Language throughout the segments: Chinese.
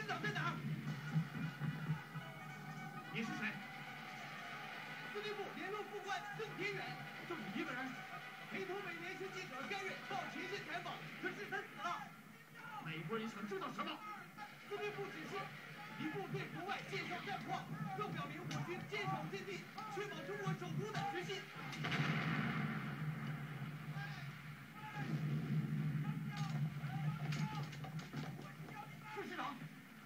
长在哪儿？ 你是谁？ 司令部联络副官郑天远， 就你一个人？ 陪同美联社记者甘瑞到前线采访，可是他死了。 美国人想知道什么？ 司令部指示一部对国外介绍战况，更表明我军坚守阵地，确保中国首都的决心。 副师长。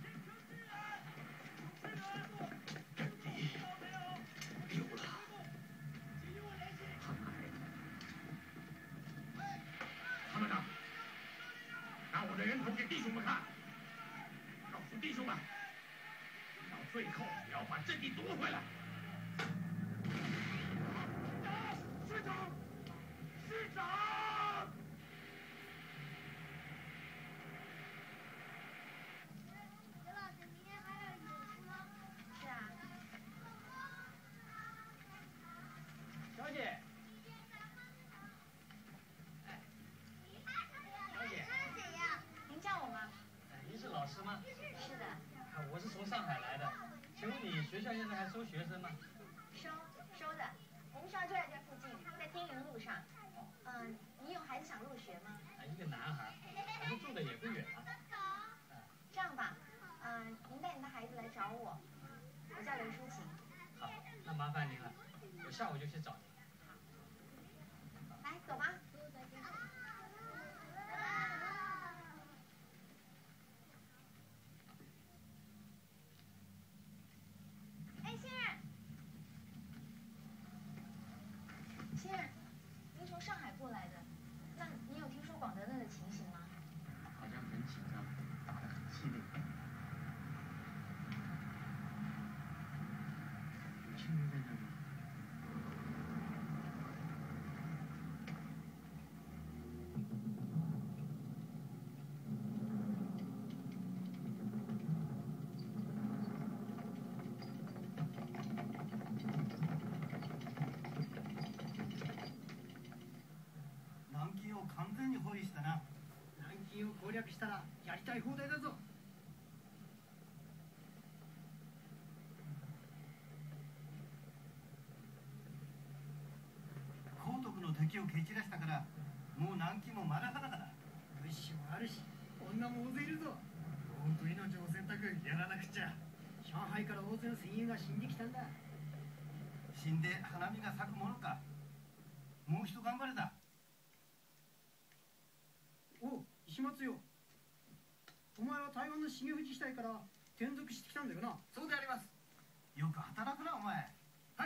参谋长，拿我的人头给弟兄们看，告诉弟兄们，到最后要把阵地夺回来。师长，师长！ 刘老师，明天还要演出吗？是啊。 小姐。 小姐， 是谁呀？您叫我吗？ 您是老师吗？ 是的。 我是从上海来的，请问你学校现在还收学生吗？ 收的，我们学校就在这附近，在天云路上。你有孩子想入学吗？ 一个男孩，我们住的也不远啊。 这样吧，您带你的孩子来找我，我叫刘淑琴。 好，那麻烦您了，我下午就去找您。 来，走吧。 哎，先生，先生，您从上海过来的，那你有听说广德乐的情形吗？ 好像很紧张，打得很激烈。有亲人在那里。 完全に包囲したな。南京を攻略したらやりたい放題だぞ。高徳の敵を蹴散らしたからもう南京もまだまだだ。物資もあるし女も大勢いるぞ。本当命を選択やらなくちゃ。上海から大勢の戦友が死んできたんだ。死んで花見が咲くものか。もう一頑張れだ。 おう、石松よ。お前は台湾の重藤地帯から転属してきたんだよな。そうであります。よく働くな、お前。はい。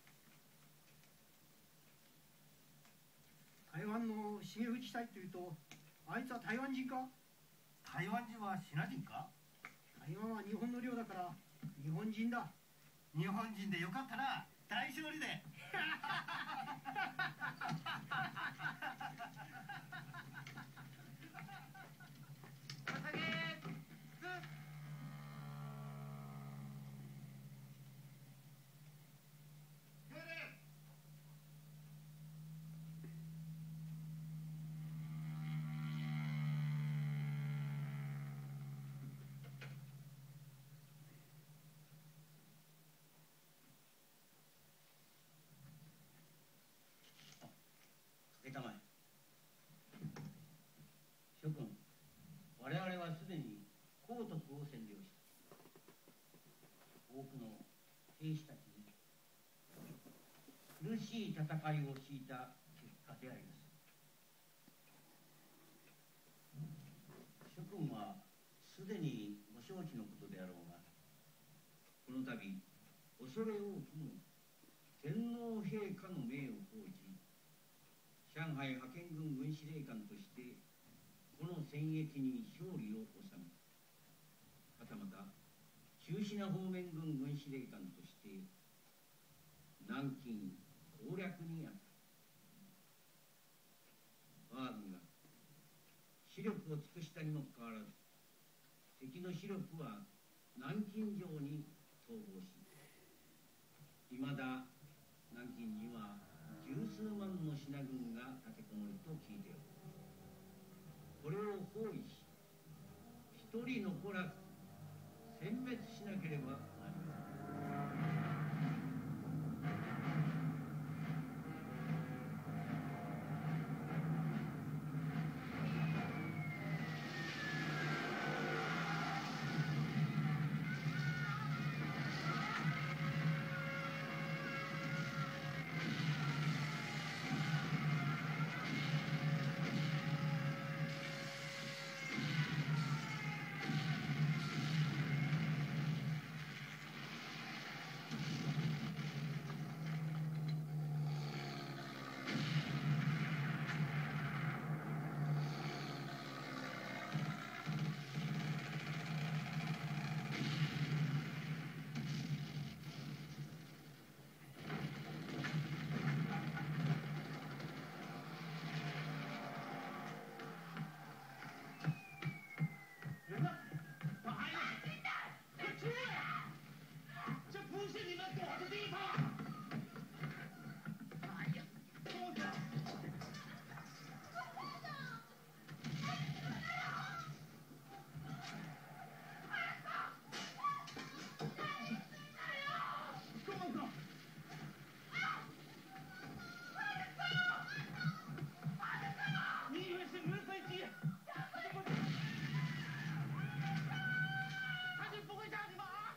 台湾の重藤地帯というと、あいつは台湾人か？台湾人はシナ人か？台湾は日本の領だから日本人だ。日本人でよかったな。大勝利で。 諸君、我々はすでに高徳を占領した。多くの兵士たちに苦しい戦いを強いた結果であります。諸君はすでにご承知のことであろうが、この度恐れ多くも天皇陛下の命を講じ、上海派遣軍軍司令官としてこの戦役に勝利を収め、はたまた中止な方面軍軍司令官として南京攻略にあった。我が軍が視力を尽くしたにもかかわらず、敵の視力は南京城に逃亡し、いまだ南京には十数万の品軍が立てこもると聞いておる。これを包囲し、一人残らず殲滅しなければなりません。 人呢？哪来的？快出来！这不是你们躲的地方！哎呀，疯子！疯子！你以为是云飞机？他就不会让你们啊！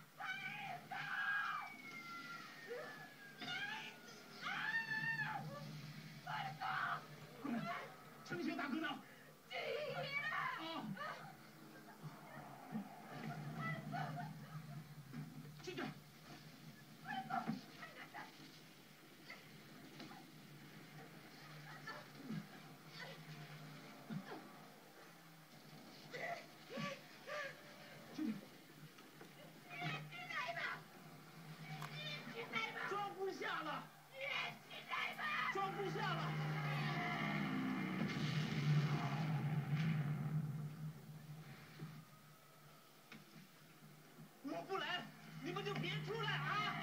过来，成全大哥呢？啊！进去。进去。装不下了，装不下了。我不来，你们就别出来啊！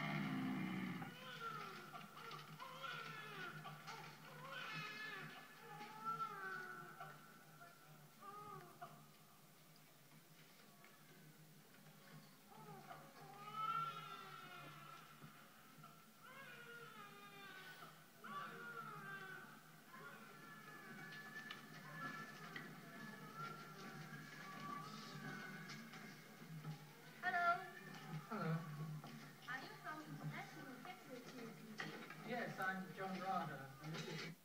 Hello. Are you from International Secretary? Yes, I'm John Rada, and this is